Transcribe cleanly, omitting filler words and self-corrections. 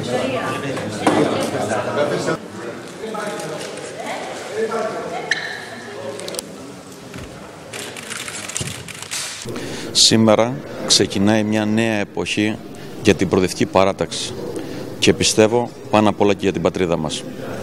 Σήμερα ξεκινάει μια νέα εποχή για την προοδευτική παράταξη και πιστεύω πάνω απ' όλα και για την πατρίδα μας.